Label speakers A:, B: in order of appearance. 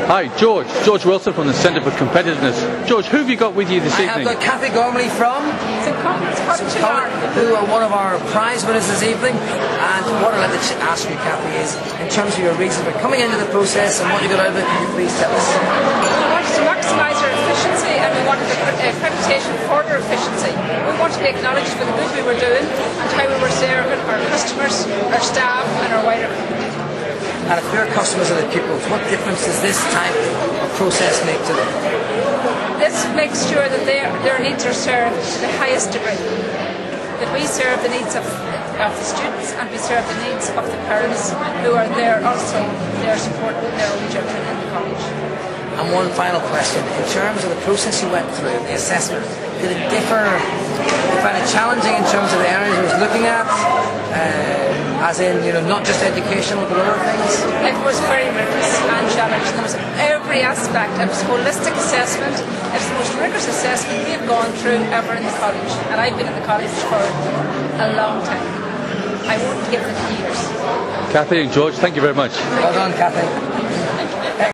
A: Hi, George. George Wilson from the Centre for Competitiveness. George, who have you got with you this evening?
B: I have got Cathy Gormley from
C: St Cuthbert's College,
B: who are one of our prize winners this evening. And what I'd like to ask you, Cathy, is in terms of your reasons for coming into the process and what you got out of it, can you please tell us?
C: We wanted to maximise our efficiency, and we wanted accreditation for our efficiency. We wanted to be acknowledged for the good we were doing and how we were serving our customers, our staff and our wider community.
B: And if your customers are the pupils, what difference does this type of process make to them?
C: This makes sure that their needs are served to the highest degree. That we serve the needs of the students and we serve the needs of the parents who are there also there supporting their own children in the college.
B: And one final question, in terms of the process you went through, the assessment, did it differ? Did you find it challenging in terms of the areas you was looking at? As in, not just educational, but other things?
C: It was very rigorous and challenging. There was every aspect. It was holistic assessment. It was the most rigorous assessment we have gone through ever in the college. And I've been in the college for a long time. I won't give it years.
A: Cathy and George, thank you very much.
B: Well done, Cathy.